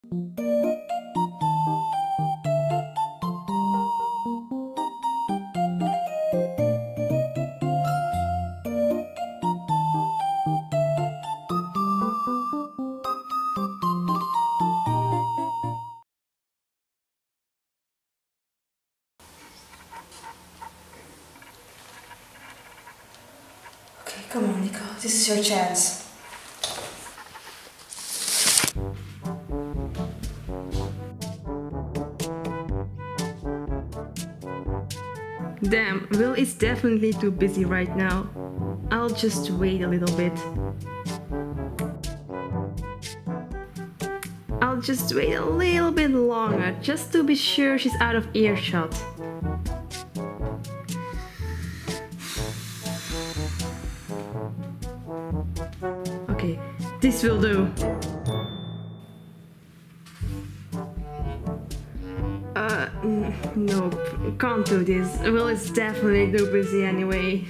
Okay, come on, Nico. This is your chance. Damn, Will is definitely too busy right now. I'll just wait a little bit. I'll just wait a little bit longer, just to be sure she's out of earshot. Okay, this will do. Nope, can't do this. Will is definitely too busy anyway.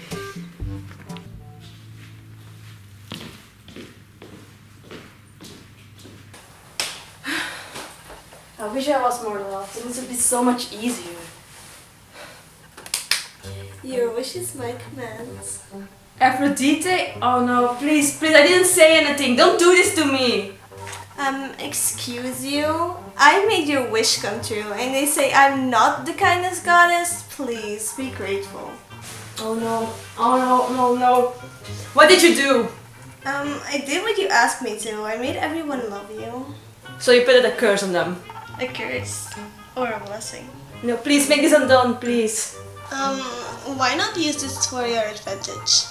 I wish I was more loved. Things would be so much easier. Your wish is my commands. Aphrodite? Oh no, please, please, I didn't say anything. Don't do this to me. Excuse you? I made your wish come true and they say I'm not the kindest goddess. Please, be grateful. Oh no, no. What did you do? I did what you asked me to. I made everyone love you. So you put a curse on them? A curse. Or a blessing. No, please make this undone, please. Why not use this for your advantage?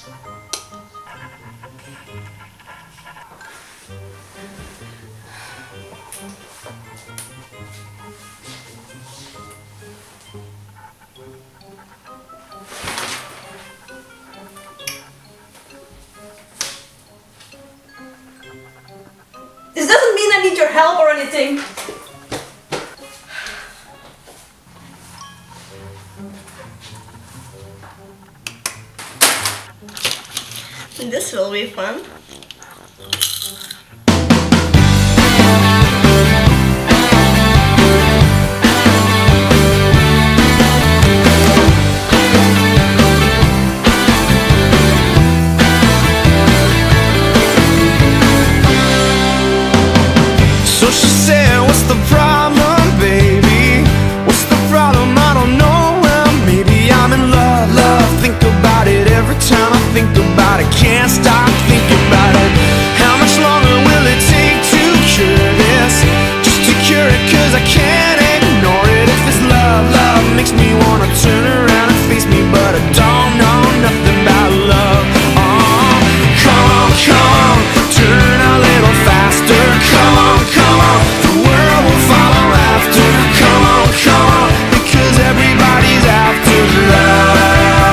This doesn't mean I need your help or anything. This will be fun. So she said, what's the problem, baby? What's the problem? I don't know. Well, maybe I'm in love. Think about it every time I think about it. Can't stop thinking about it. How much longer will it take to cure this? Just to cure it, cause I can't ignore it. If this love makes me wanna turn around and face me, but I don't know nothing about love. Come on, turn a little faster. Come on, the world will follow after. Come on, because everybody's after love.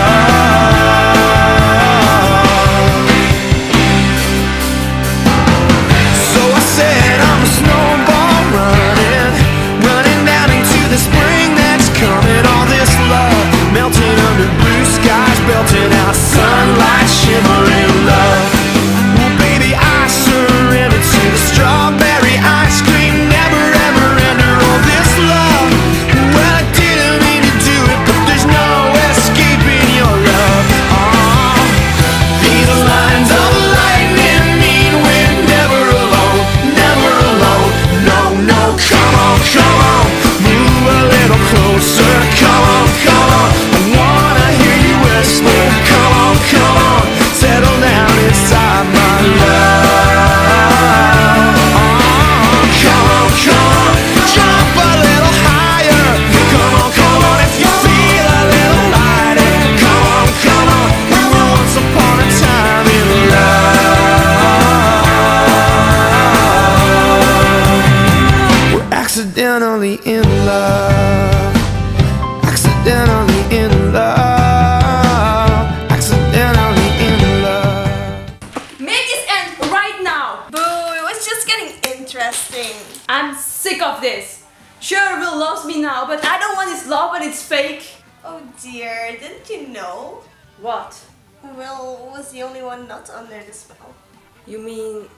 So I said I'm a snowball running down into the spring that's coming. All this love melting under blue skies, belting out sunlight, shimmering love. Well, baby, I surrender to the strawberry ice cream, never ever enter all this love. Well, I didn't mean to do it, but there's no escaping your love. These lines of lightning mean we're never alone, never alone. No, come on, move a little closer. Come on, I wanna hear you whisper. Come on, settle down inside my love. Come on, jump a little higher. Come on, if you feel a little lighter. Come on, we were once upon a time in love. We're accidentally in love. Accidentally in love. Accidentally in love. Make this end right now. Boo, it was just getting interesting. I'm sick of this. Sure, Will loves me now, but I don't want his love when it's fake. Oh dear, didn't you know? What? Will was the only one not under the spell. You mean